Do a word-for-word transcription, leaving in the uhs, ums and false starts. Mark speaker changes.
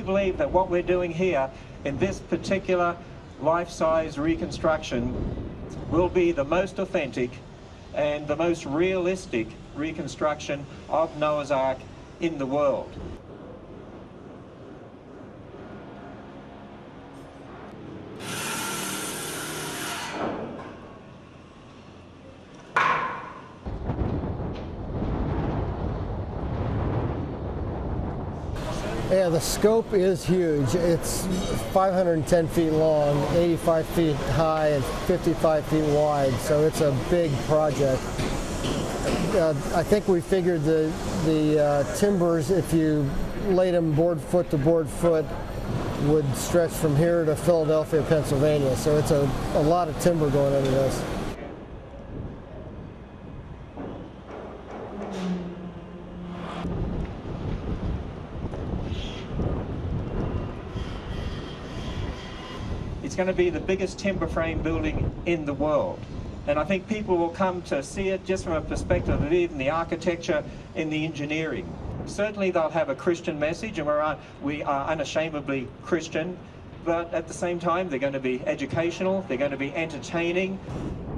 Speaker 1: believe that what we're doing here in this particular life-size reconstruction will be the most authentic and the most realistic reconstruction of Noah's Ark in the world.
Speaker 2: Yeah, the scope is huge. It's five hundred ten feet long, eighty-five feet high, and fifty-five feet wide, so it's a big project. Uh, I think we figured the, the uh, timbers, if you laid them board foot to board foot, would stretch from here to Philadelphia, Pennsylvania, so it's a, a lot of timber going into this.
Speaker 1: It's going to be the biggest timber frame building in the world. And I think people will come to see it just from a perspective of even the architecture and the engineering. Certainly they'll have a Christian message, and we're, we are unashamedly Christian, but at the same time they're going to be educational, they're going to be entertaining,